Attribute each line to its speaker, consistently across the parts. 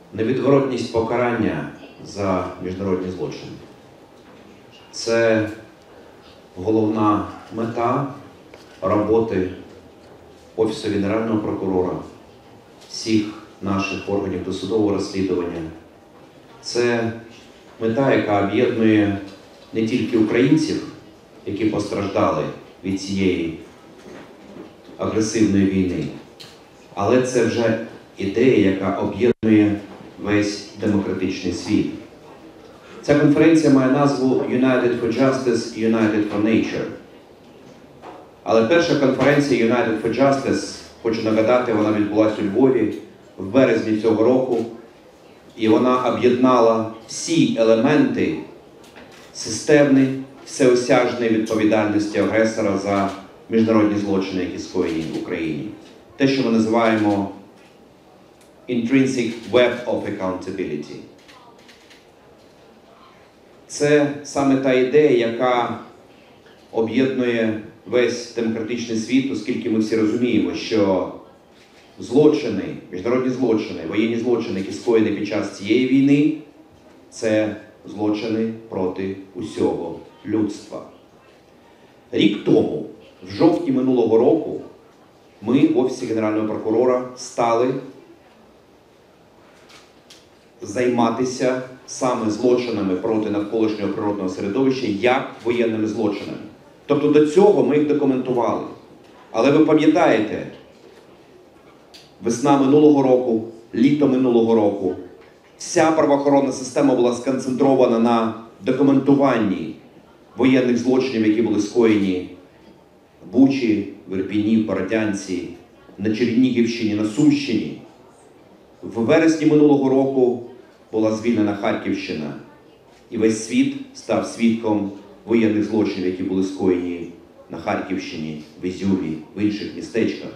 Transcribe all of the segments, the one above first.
Speaker 1: невідворотність покарання за міжнародні злочини. Це головна мета роботи Офісу Генерального прокурора, всіх наших органів досудового розслідування. Це мета, яка об'єднує не тільки українців, які постраждали від цієї агресивної війни, але це вже ідея, яка об'єднує весь демократичний світ. Ця конференція має назву United for Justice, United for Nature. Але перша конференція United for Justice, хочу нагадати, вона відбулася у Львові в березні цього року, і вона об'єднала всі елементи системної, всеосяжної відповідальності агресора за міжнародні злочини, які скоєні в Україні. Те, що ми називаємо Intrinsic Web of Accountability. Це саме та ідея, яка об'єднує весь демократичний світ, оскільки ми всі розуміємо, що злочини, міжнародні злочини, воєнні злочини, які скоєні під час цієї війни, це злочини проти усього людства. Рік тому, в жовтні минулого року, ми в Офісі Генерального прокурора стали займатися саме злочинами проти навколишнього природного середовища як воєнними злочинами. Тобто до цього ми їх документували. Але ви пам'ятаєте, весна минулого року, літо минулого року, вся правоохоронна система була сконцентрована на документуванні воєнних злочинів, які були скоєні в Бучі, в Ірпіні, в Бородянці, на Чернігівщині, на Сумщині. В вересні минулого року була звільнена Харківщина, і весь світ став свідком воєнних злочинів, які були скоєні на Харківщині, в Ізюмі, в інших містечках.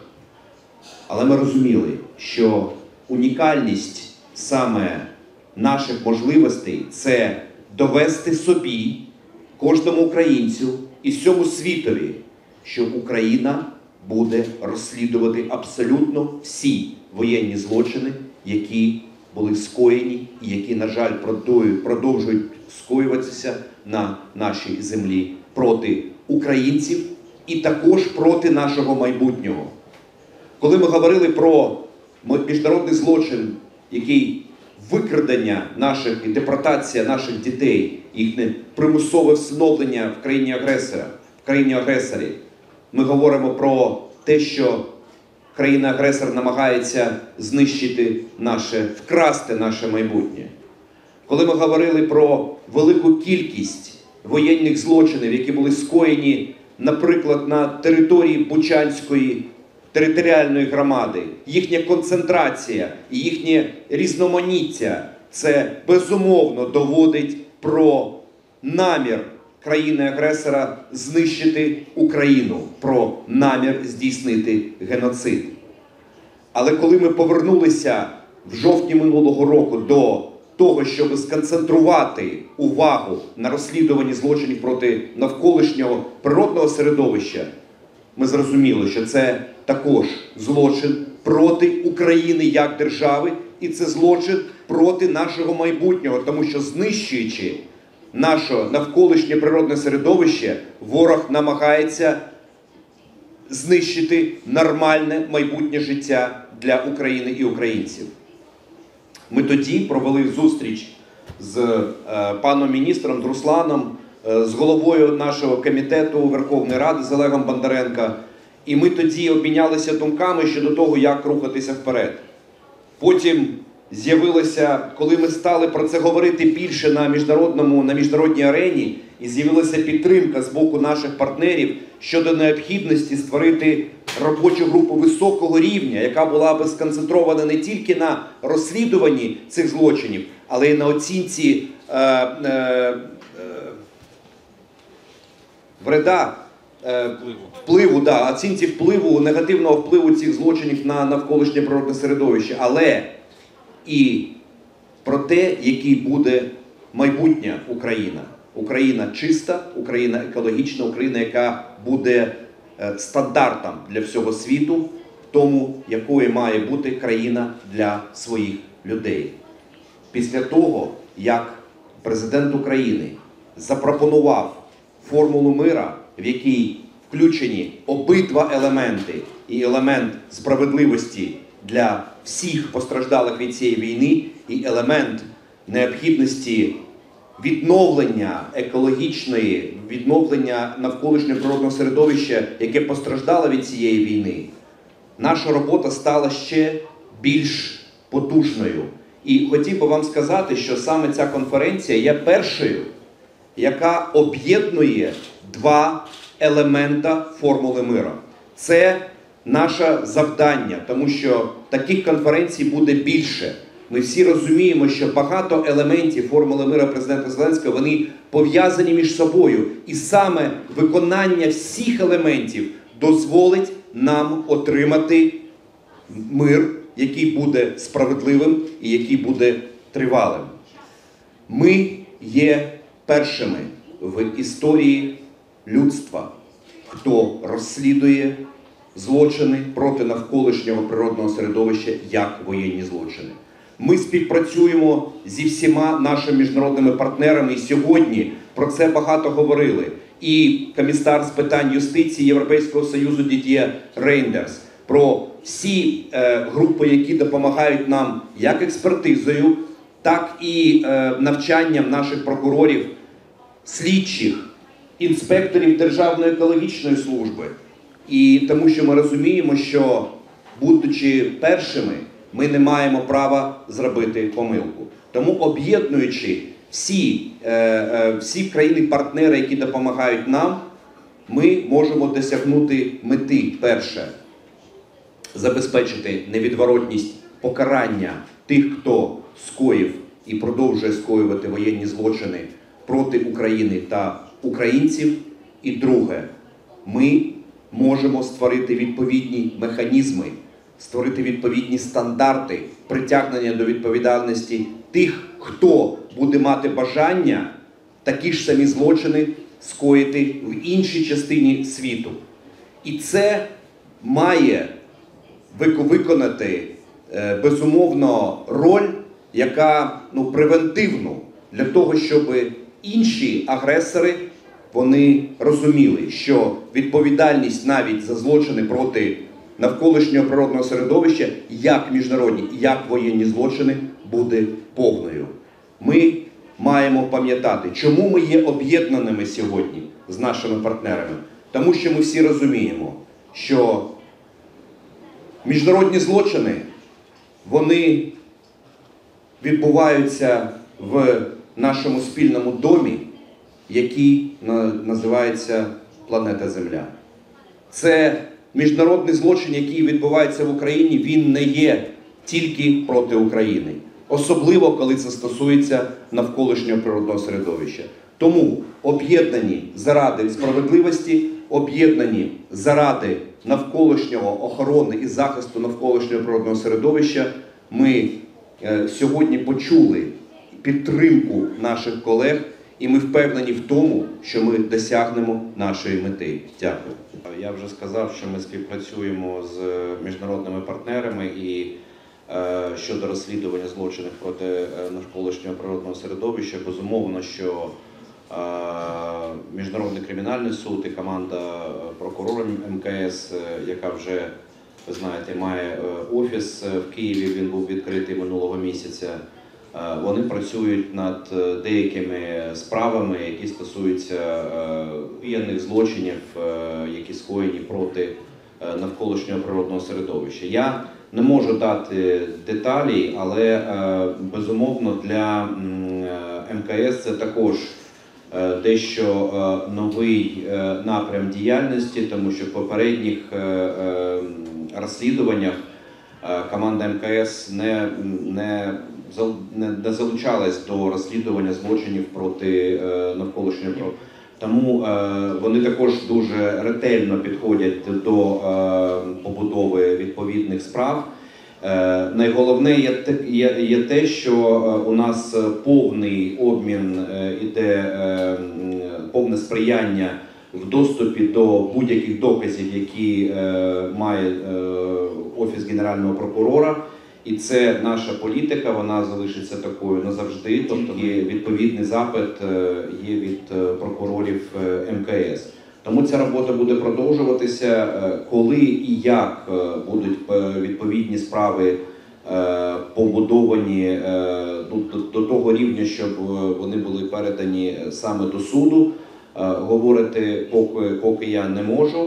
Speaker 1: Але ми розуміли, що унікальність саме наших можливостей – це довести собі, кожному українцю і всьому світові, що Україна буде розслідувати абсолютно всі воєнні злочини, які були скоєні і які, на жаль, продовжують скоюватися на нашій землі проти українців і також проти нашого майбутнього. Коли ми говорили про міжнародний злочин, який викрадення наших і депортація наших дітей, їхнє примусове всиновлення в країні-агресорі, ми говоримо про те, що країна-агресор намагається знищити вкрасти наше майбутнє. Коли ми говорили про велику кількість воєнних злочинів, які були скоєні, наприклад, на території Бучанської територіальної громади, їхня концентрація і їхнє різноманіття, це безумовно доводить про намір країни-агресора знищити Україну, про намір здійснити геноцид. Але коли ми повернулися в жовтні минулого року до того, щоб сконцентрувати увагу на розслідуванні злочинів проти навколишнього природного середовища, ми зрозуміли, що це також злочин проти України як держави, і це злочин проти нашого майбутнього, тому що знищуючи наше навколишнє природне середовище, ворог намагається знищити нормальне майбутнє життя для України і українців. Ми тоді провели зустріч з паном міністром, з Русланом, з головою нашого комітету Верховної Ради, з Олегом Бондаренко, і ми тоді обмінялися думками щодо того, як рухатися вперед. Потім з'явилося, коли ми стали про це говорити більше на міжнародній арені, і з'явилася підтримка з боку наших партнерів щодо необхідності створити робочу групу високого рівня, яка була би сконцентрована не тільки на розслідуванні цих злочинів, але й на оцінці оцінці негативного впливу цих злочинів на навколишнє природне середовище, але і про те, який буде майбутня Україна. Україна чиста, Україна екологічна, Україна, яка буде стандартом для всього світу, тому, якою має бути країна для своїх людей. після того, як президент України запропонував формулу мира, в якій включені обидва елементи, і елемент справедливості для всіх постраждалих від цієї війни, і елемент необхідності відновлення екологічної, відновлення навколишнього природного середовища, яке постраждало від цієї війни, наша робота стала ще більш потужною. І хотів би вам сказати, що саме ця конференція є першою, яка об'єднує два елемента формули миру. Це наше завдання, тому що таких конференцій буде більше. Ми всі розуміємо, що багато елементів формули миру президента Зеленського, вони пов'язані між собою. І саме виконання всіх елементів дозволить нам отримати мир, який буде справедливим і який буде тривалим. Ми є першими в історії людства, хто розслідує злочини проти навколишнього природного середовища як воєнні злочини. Ми співпрацюємо зі всіма нашими міжнародними партнерами, і сьогодні про це багато говорили. І комісар з питань юстиції Європейського Союзу Дід'є Рейндерс, про всі групи, які допомагають нам як експертизою, так і навчанням наших прокурорів, слідчих, інспекторів Державної екологічної служби. І тому що ми розуміємо, що, будучи першими, ми не маємо права зробити помилку. Тому, об'єднуючи всі країни-партнери, які допомагають нам, ми можемо досягнути мети. Перше – забезпечити невідворотність покарання тих, хто скоїв і продовжує скоювати воєнні злочини проти України та українців. І друге – ми можемо створити відповідні механізми, створити відповідні стандарти притягнення до відповідальності тих, хто буде мати бажання такі ж самі злочини скоїти в іншій частині світу. І це має виконати, безумовно, роль, яка превентивну для того, щоб інші агресори, вони розуміли, що відповідальність навіть за злочини проти навколишнього природного середовища, як міжнародні, як воєнні злочини, буде повною. Ми маємо пам'ятати, чому ми є об'єднаними сьогодні з нашими партнерами. Тому що ми всі розуміємо, що міжнародні злочини, вони відбуваються в нашому спільному домі, який називається планета Земля. Це міжнародний злочин, який відбувається в Україні, він не є тільки проти України. Особливо, коли це стосується навколишнього природного середовища. Тому об'єднані заради справедливості, об'єднані заради навколишнього охорони і захисту навколишнього природного середовища, ми сьогодні почули підтримку наших колег, і ми впевнені в тому, що ми досягнемо нашої мети. Дякую. Я вже сказав, що ми співпрацюємо з міжнародними партнерами і щодо розслідування злочинів проти навколишнього природного середовища. Безумовно, що Міжнародний кримінальний суд і команда прокурорів МКС, яка вже, ви знаєте, має офіс в Києві, він був відкритий минулого місяця, вони працюють над деякими справами, які стосуються воєнних злочинів, які скоєні проти навколишнього природного середовища. Я не можу дати деталі, але безумовно для МКС це також дещо новий напрям діяльності, тому що в попередніх розслідуваннях команда МКС не залучалась до розслідування злочинів проти навколишнього природного. Тому вони також дуже ретельно підходять до побудови відповідних справ. Найголовне є те, що у нас повний обмін іде, повне сприяння в доступі до будь-яких доказів, які має Офіс Генерального прокурора. І це наша політика, вона залишиться такою назавжди. Тобто відповідний запит є від прокурорів МКС. Тому ця робота буде продовжуватися. Коли і як будуть відповідні справи побудовані до того рівня, щоб вони були передані саме до суду, говорити поки я не можу.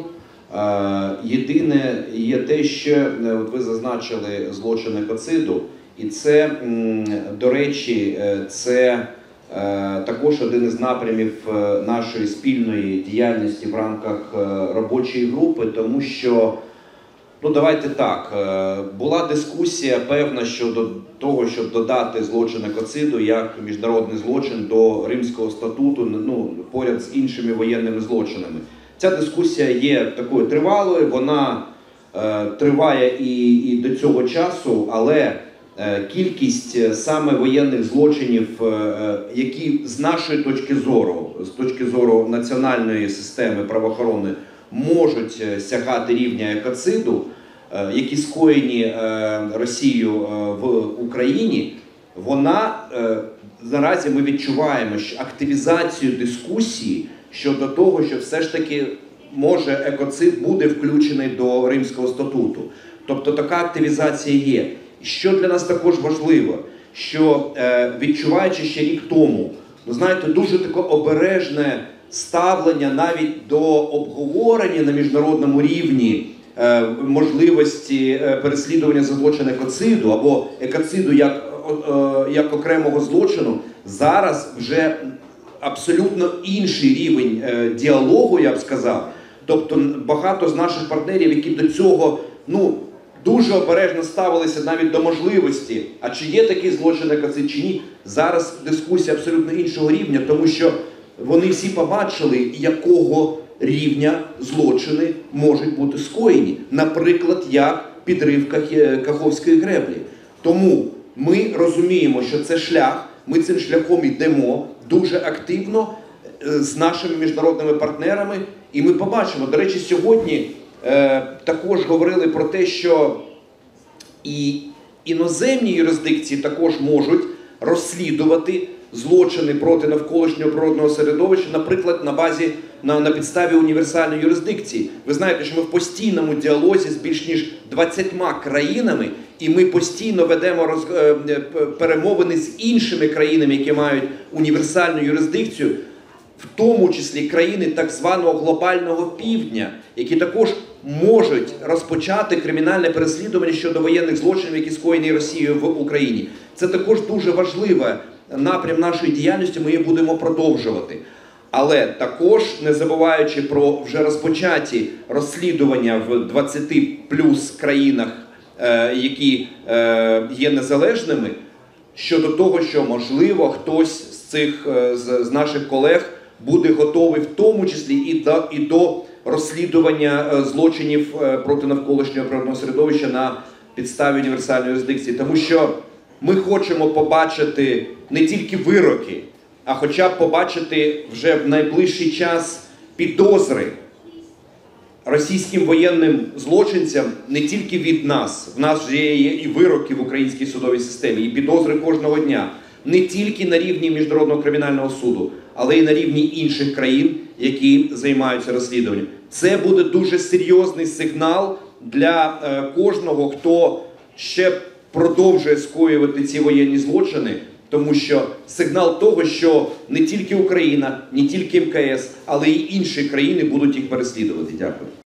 Speaker 1: Єдине є те, що от ви зазначили злочин екоциду, і це, до речі, це також один із напрямів нашої спільної діяльності в рамках робочої групи, тому що, ну давайте так, була дискусія певна щодо того, щоб додати злочин екоциду як міжнародний злочин до Римського статуту, ну, поряд з іншими воєнними злочинами. Ця дискусія є такою тривалою, вона триває і до цього часу, але кількість саме воєнних злочинів, які з нашої точки зору, з точки зору національної системи правоохорони, можуть сягати рівня екоциду, які скоєні Росією в Україні, вона, наразі ми відчуваємо що активізацію дискусії щодо того, що все ж таки може екоцид буде включений до Римського статуту. Тобто така активізація є. Що для нас також важливо, що відчуваючи ще рік тому, ну знаєте, дуже таке обережне ставлення навіть до обговорення на міжнародному рівні можливості переслідування за злочин екоциду або екоциду як окремого злочину, зараз вже абсолютно інший рівень діалогу, я б сказав. Тобто багато з наших партнерів, які до цього, ну, дуже обережно ставилися навіть до можливості, а чи є такий злочин екоцид, чи ні, зараз дискусія абсолютно іншого рівня, тому що вони всі побачили, якого рівня злочини можуть бути скоєні. Наприклад, як підрив Каховської греблі. Тому ми розуміємо, що це шлях, ми цим шляхом йдемо дуже активно з нашими міжнародними партнерами, і ми побачимо. До речі, сьогодні також говорили про те, що і іноземні юрисдикції також можуть розслідувати злочини проти навколишнього природного середовища, наприклад, на підставі універсальної юрисдикції. Ви знаєте, що ми в постійному діалозі з більш ніж 20 країнами, і ми постійно ведемо перемовини з іншими країнами, які мають універсальну юрисдикцію, в тому числі країни так званого глобального півдня, які також можуть розпочати кримінальне переслідування щодо воєнних злочинів, які скоєні Росією в Україні. Це також дуже важливий напрям нашої діяльності, ми її будемо продовжувати. Але також, не забуваючи про вже розпочаті розслідування в 20 плюс країнах, які є незалежними, щодо того, що, можливо, хтось з наших колег буде готовий в тому числі і до розслідування злочинів проти навколишнього природного середовища на підставі універсальної юрисдикції. Тому що ми хочемо побачити не тільки вироки, а хоча б побачити вже в найближчий час підозри російським воєнним злочинцям не тільки від нас. В нас вже є і вироки в українській судовій системі, і підозри кожного дня. Не тільки на рівні Міжнародного кримінального суду, але й на рівні інших країн, які займаються розслідуванням. Це буде дуже серйозний сигнал для кожного, хто ще продовжує скоювати ці воєнні злочини, тому що сигнал того, що не тільки Україна, не тільки МКС, але й інші країни будуть їх переслідувати. Дякую.